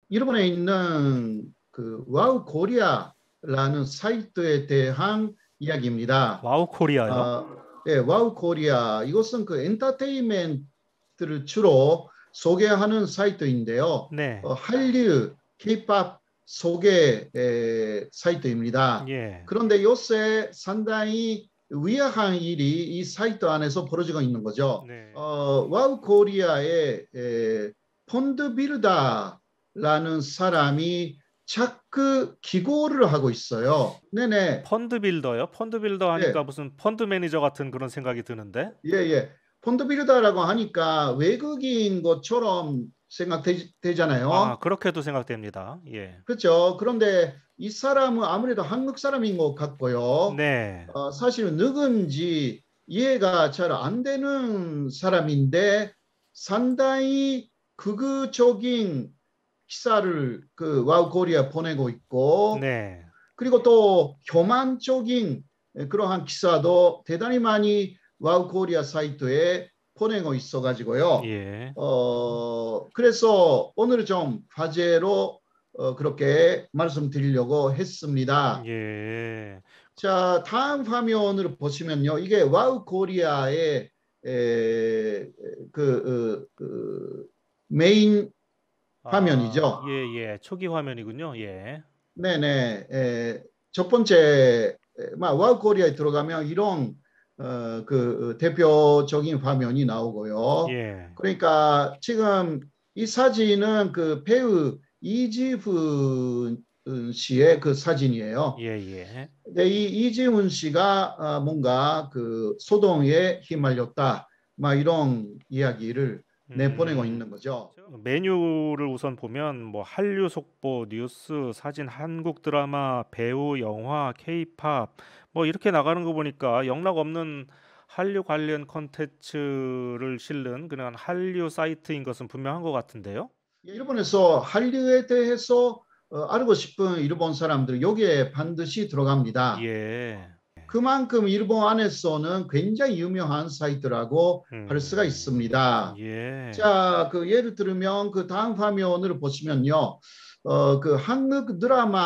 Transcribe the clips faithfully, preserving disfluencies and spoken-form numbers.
일본에 있는 그 와우 코리아라는 사이트에 대한 이야기입니다. 와우 코리아요? 어, 예, 와우 코리아 이것은 그 엔터테인먼트를 주로 소개하는 사이트인데요. 네. 어, 한류, 케이팝 소개 에, 사이트입니다. 예. 그런데 요새 상당히 위험한 일이 이 사이트 안에서 벌어지고 있는 거죠. 네. 어, 와우 코리아의 에, 펀드 빌더라는 사람이 자꾸 기고를 하고 있어요. 네네. 펀드 빌더요? 펀드 빌더 하니까 예, 무슨 펀드 매니저 같은 그런 생각이 드는데? 예, 예. 폰트 빌더라고 하니까 외국인 것처럼 아, 생각되잖아요. 그렇게도 생각됩니다. 예. 그렇죠. 그런데 이 사람은 아무래도 한국 사람인 것 같고요. 네. 어, 사실은 누군지 이해가 잘 안 되는 사람인데 상당히 극우적인 기사를 그 와우 코리아 보내고 있고 네. 그리고 또 교만적인 그러한 기사도 대단히 많이 와우 코리아 사이트에 보내고 있어 가지고요. 예. 어, 그래서 오늘 좀 화제로 어, 그렇게 말씀드리려고 했습니다. 예. 자, 다음 화면을 보시면요. 이게 와우 코리아의 에, 그, 어, 그 메인 아, 화면이죠. 예, 예. 초기 화면이군요. 예. 네네. 에, 첫 번째, 막 와우 코리아에 들어가면 이런 어, 그 대표적인 화면이 나오고요. 예. 그러니까 지금 이 사진은 그 배우 이지훈 씨의 그 사진이에요. 예, 예. 근데 이 이지훈 씨가 어, 뭔가 그 소동에 휘말렸다, 막 이런 이야기를 내보내고 음. 있는 거죠. 메뉴를 우선 보면 뭐 한류 속보, 뉴스, 사진, 한국 드라마, 배우, 영화, 케이팝 뭐 이렇게 나가는 거 보니까 영락 없는 한류 관련 컨텐츠를 실는 그런 한류 사이트인 것은 분명한 것 같은데요. 일본에서 한류에 대해서 어, 알고 싶은 일본 사람들 여기에 반드시 들어갑니다. 예. 그만큼 일본 안에서는 굉장히 유명한 사이트라고 할 수가 음. 있습니다. 예. 자, 그 예를 들면 그 다음 화면을 보시면요, 어, 그 한국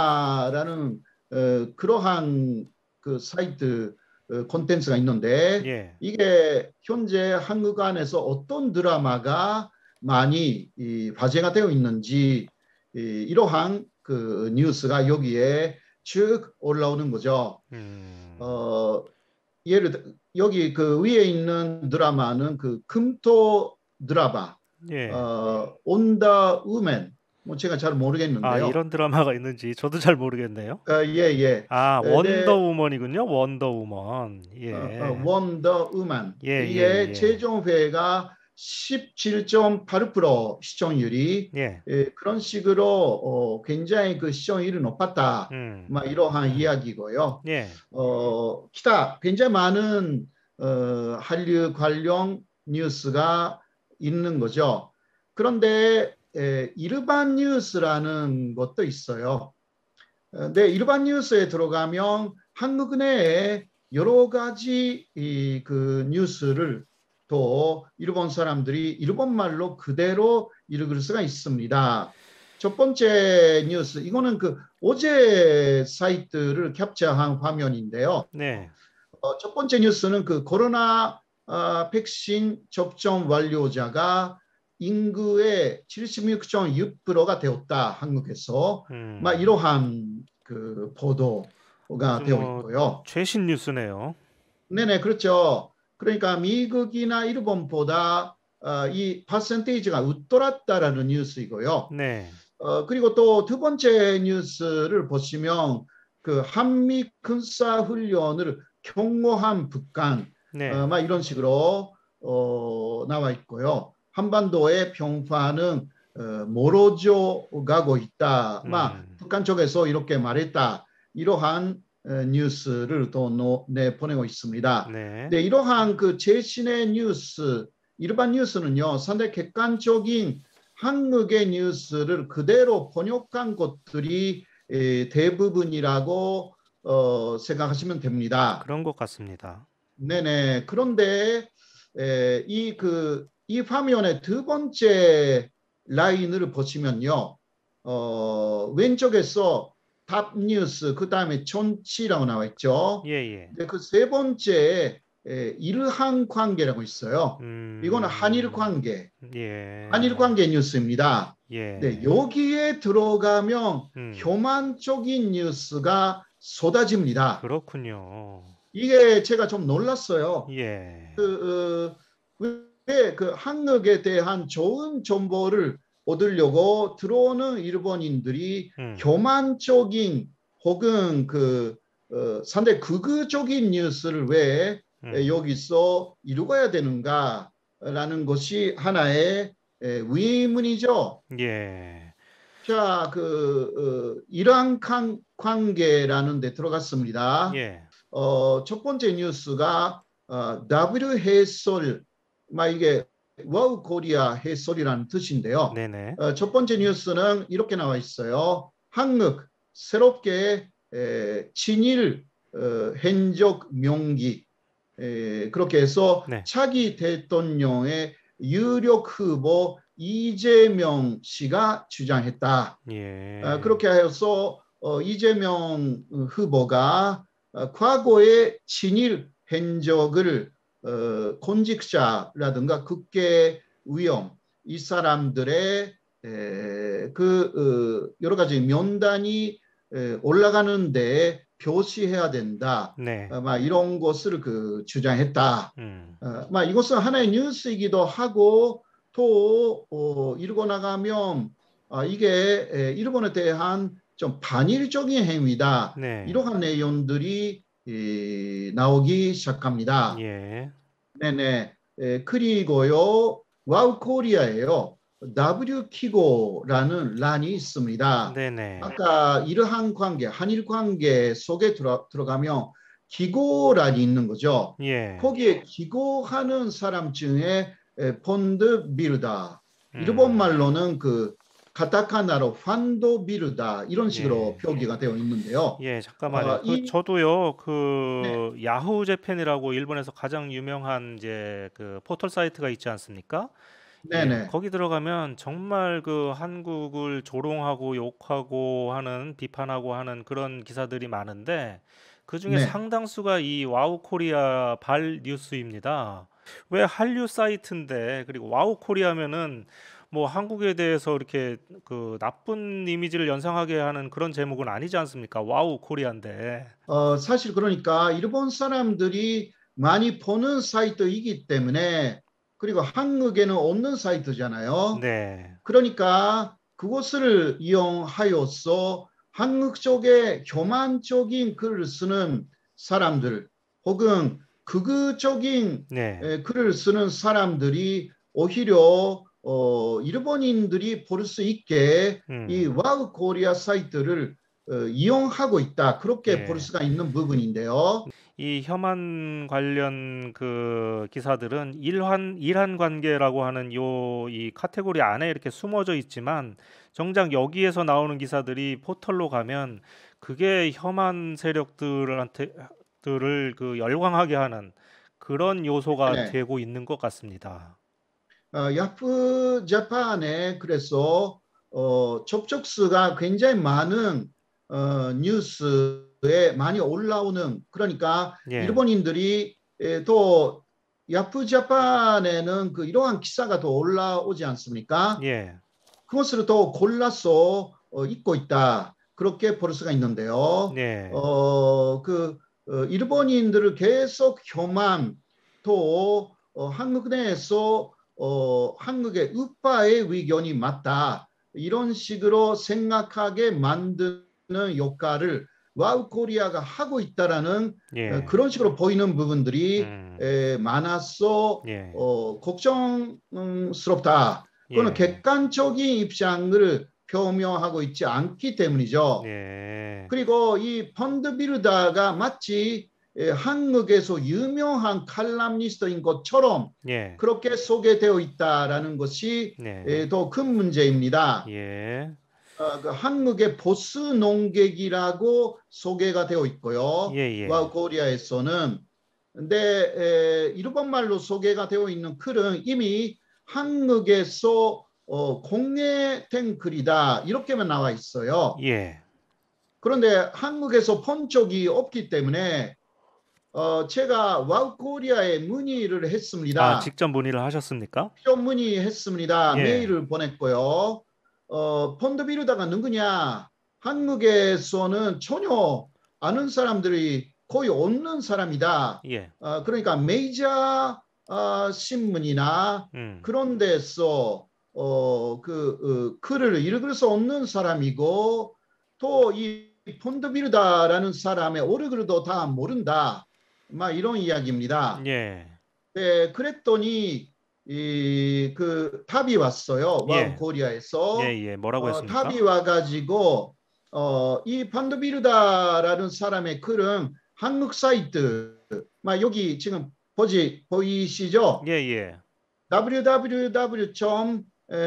드라마라는 어, 그러한 그 사이트 어, 콘텐츠가 있는데 예. 이게 현재 한국 안에서 어떤 드라마가 많이 이, 화제가 되어 있는지 이, 이러한 그 뉴스가 여기에 쭉 올라오는 거죠. 음. 어, 예를 들 여기 그 위에 있는 드라마는 그 금토 드라마 예. 어, 온더 우먼 뭐 제가 잘 아, 모르겠는데요. 이런 드라마가 있는지 저도 잘 모르겠네요. 어, 예, 예. 아, 어, 네, 원더우먼이군요. 원더우먼. 어, 어, 예. 원더 우먼 예, 예, 이게 예. 최종회가 십칠 점 팔 퍼센트 시청률이 예. 예, 그런 식으로 어, 굉장히 그 시청률이 높았다. 음. 막 이러한 이야기고요. 예. 어, 기타 굉장히 많은 어, 한류 관련 뉴스가 있는 거죠. 그런데 에, 일반 뉴스라는 것도 있어요. 어, 네, 일반 뉴스에 들어가면 한국 내에 여러 가지 이, 그 뉴스를 또 일본 사람들이 일본말로 그대로 읽을 수가 있습니다. 첫 번째 뉴스, 이거는 그 어제 사이트를 캡처한 화면인데요. 네. 어, 첫 번째 뉴스는 그 코로나 어, 백신 접종 완료자가 인구의 칠십육 점 육 퍼센트가 되었다. 한국에서 막 음. 이러한 그 보도가 아주 되어 뭐 있고요. 최신 뉴스네요. 네네 그렇죠. 그러니까 미국이나 일본보다 어, 이 퍼센테이지가 웃돌았다라는 뉴스이고요. 네. 어, 그리고 또 두 번째 뉴스를 보시면 그 한미 군사 훈련을 경고한 북한 어, 네. 막 이런 식으로 어, 나와 있고요. 한반도의 평화는 어, 멀어져 가고 있다. 막 음. 북한 쪽에서 이렇게 말했다. 이러한 어, 뉴스를 또 노, 내보내고 있습니다. 네. 네, 이러한 그 최신의 뉴스, 일반 뉴스는요, 상당히 객관적인 한국의 뉴스를 그대로 번역한 것들이 대부분이라고 어, 생각하시면 됩니다. 그런 것 같습니다. 네네. 그런데 이 그 이 화면의 두 번째 라인을 보시면요, 어, 왼쪽에서 탑 뉴스, 그 다음에 존치라고 나와 있죠. 예, 예. 근데 그 세 번째 에, 일한 관계라고 있어요. 이거는 한일 음, 관계, 한일 예, 관계 뉴스입니다. 네, 예. 여기에 들어가면 음, 교만적인 뉴스가 쏟아집니다. 그렇군요. 이게 제가 좀 놀랐어요. 예, 그, 어, 왜 그 한국에 대한 좋은 정보를 얻으려고 들어오는 일본인들이 음, 교만적인 혹은 그 어, 상당히 극우적인 뉴스를 왜 음, 여기서 이루어야 되는가라는 것이 하나의 에, 의문이죠. 예, 자, 그 어, 이러한 관- 관계라는 데 들어갔습니다. 예. 어, 첫 번째 뉴스가 어, W 해설, 막 이게 와우 코리아 해설이라는 뜻인데요. 네네. 어, 첫 번째 뉴스는 이렇게 나와 있어요. 한국 새롭게 에, 친일 어, 행적 명기, 에, 그렇게 해서 네. 차기 대통령의 유력 후보 이재명 씨가 주장했다. 어, 예, 그렇게 해서 어, 이재명 후보가 어, 과거의 친일 행적을 어, 공직자라든가 국회의원 이 사람들의 에, 그 어, 여러 가지 명단이 에, 올라가는데 표시해야 된다. 네. 어, 막 이런 것을 그 주장했다. 음, 어, 막 이것은 하나의 뉴스이기도 하고 또 어, 이러고 나가면 아, 이게 에, 일본에 대한 좀 반일적인 행위다. 네. 이러한 내용들이 이, 나오기 시작합니다. 예, 네네. 에, 그리고요, 와우 코리아에요. W 키고라는 란이 있습니다. 네네. 아까 이러한 관계, 한일 관계 속에 들어, 들어가면 기고란이 있는 거죠. 예, 거기에 기고하는 사람 중에 에, 폰드 빌다. 일본 음, 말로는 그 카타카나로 판도 빌다 이런 식으로 예. 표기가 되어 있는데요. 예, 잠깐만요. 어, 그 이 저도요. 네, 그 야후 재팬이라고 일본에서 가장 유명한 이제 그 포털 사이트가 있지 않습니까? 예, 네네, 거기 들어가면 정말 그 한국을 조롱하고 욕하고 하는 비판하고 하는 그런 기사들이 많은데 그중에 네. 상당수가 이 와우 코리아 발 뉴스입니다. 왜 한류 사이트인데 그리고 와우 코리아면은 뭐 한국에 대해서 이렇게 그 나쁜 이미지를 연상하게 하는 그런 제목은 아니지 않습니까? 와우 코리아인데. 어, 사실 그러니까 일본 사람들이 많이 보는 사이트이기 때문에 그리고 한국에는 없는 사이트잖아요. 네. 그러니까 그것을 이용하여서 한국 쪽에 교만적인 글을 쓰는 사람들 혹은 극우적인 네. 에, 글을 쓰는 사람들이 오히려 어, 일본인들이 볼 수 있게 이 음. 와우 코리아 사이트를 어, 이용하고 있다. 그렇게 볼 예. 수가 있는 부분인데요. 이 혐한 관련 그 기사들은 일환 일한 관계라고 하는 요 이 카테고리 안에 이렇게 숨어져 있지만 정작 여기에서 나오는 기사들이 포털로 가면 그게 혐한 세력들한테 들을 그 열광하게 하는 그런 요소가 네. 되고 있는 것 같습니다. 어, 야후 재판에 그래서 어, 접촉 수가 굉장히 많은 어, 뉴스에 많이 올라오는 그러니까 예. 일본인들이 에, 또 야후 재판에는 그 이러한 기사가 더 올라오지 않습니까? 예. 그것을 더 골라서 어, 읽고 있다. 그렇게 볼 수가 있는데요. 네. 어, 그 어, 일본인들을 계속 교만 또 어, 한국 내에서 어, 한국의 우파의 의견이 맞다. 이런 식으로 생각하게 만드는 역할을 와우 코리아가 하고 있다라는 어, 예. 그런 식으로 보이는 부분들이 음. 에, 많아서 예. 어, 걱정스럽다. 그거는 예. 객관적인 입장을 표명하고 있지 않기 때문이죠. 예. 그리고 이 펀드 빌더가 마치 에, 한국에서 유명한 칼럼니스트인 것처럼 예. 그렇게 소개되어 있다라는 것이 네. 더 큰 문제입니다. 예. 어, 그 한국의 보스 농객이라고 소개가 되어 있고요. 와 예예. 코리아에서는 근데 에, 일본말로 소개가 되어 있는 글은 이미 한국에서 어, 공개된 글이다 이렇게만 나와 있어요. 예. 그런데 한국에서 본 적이 없기 때문에 어, 제가 와우 코리아에 문의를 아, 했습니다. 직접 문의를 하셨습니까? 직접 문의했습니다. 예. 메일을 보냈고요. 어, 펀드 빌더가 누구냐? 한국에서는 전혀 아는 사람들이 거의 없는 사람이다. 예. 어, 그러니까 메이저 어, 신문이나 음. 그런 데서 어, 그 어, 글을 읽을 수 없는 사람이고 또 이 펀드 빌더라는 사람의 오르글도 다 모른다. 막 이런 이야기입니다. 예. 네, 그랬더니 이 그 답이 왔어요. 와우 예. 예, 코리아에서 예. 뭐라고 어, 했습니까? 답이 와가지고 어, 이 판도비르다라는 사람의 글은 한국 사이트, 막 여기 지금 보지 보이시죠? 예, 예. 더블유 더블유 더블유 점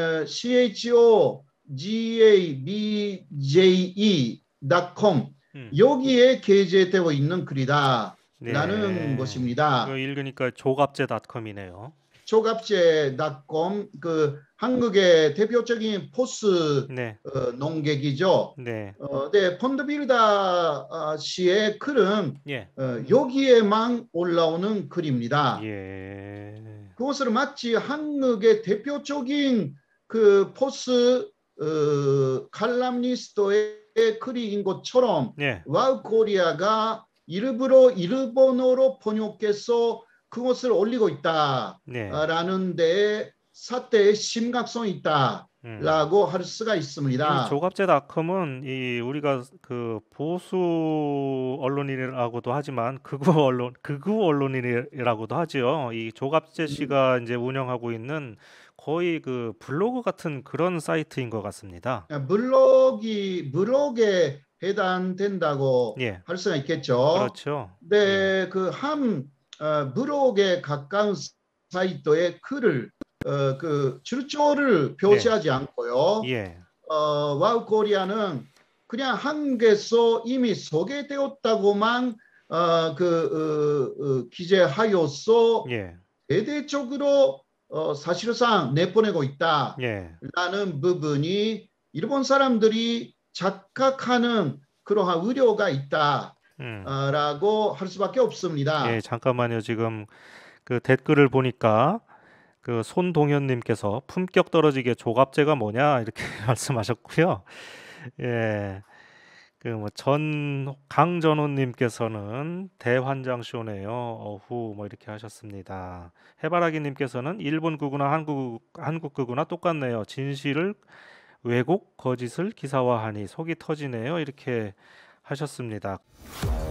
코가베제 닷 컴 음. 여기에 게재되어 있는 글이다라는 네. 이거 것입니다. 읽으니까 조갑제닷컴이네요. 초갑제 닷컴 그 한국의 대표적인 포스 네. 어, 농객이죠. 네. 어, 네, 펀드빌다 씨의 글은 예. 어, 여기에만 올라오는 글입니다. 예. 그것을 마치 한국의 대표적인 그 포스 어, 칼럼니스트의 글인 것처럼 예. 와우 코리아가 일부러 일본어로 번역해서 그것을 올리고 네. 있다라는 데에 사태의 심각성이 음. 있다라고 할 수가 이 있습니다. 조갑제닷컴은 이 우리가 그 보수 언론이라고도 하지만 극우 언론 극우 언론이라고도 하지요. 이 조갑제 음, 씨가 이제 운영하고 있는 거의 그 블로그 같은 그런 사이트인 것 같습니다. 블록이 블록에 해당된다고 예. 할 수가 있겠죠. 그렇죠. 예. 근데 그한 어, 블록에 가까운 사이트의 글을 어, 그 출처를 네. 표시하지 않고요. 예. 어, 와우 코리아는 그냥 한국에서 이미 소개되었다고만 어, 그 어, 어, 기재하여서 예. 대대적으로 어, 사실상 내보내고 예. 있다라는 부분이 일본 사람들이 착각하는 그러한 의료가 음. 있다라고 할 수밖에 예, 없습니다. 잠깐만요. 지금 그 댓글을 보니까 그 손동현 님께서 품격 떨어지게 조갑제가 뭐냐 이렇게 말씀하셨고요. 예. 그 뭐 전 강전호 님께서는 대환장 쇼네요. 어후 뭐 이렇게 하셨습니다. 해바라기 님께서는 일본 극우나 한국 한국 극우나 똑같네요. 진실을 왜곡 거짓을 기사화하니 속이 터지네요. 이렇게 하셨습니다.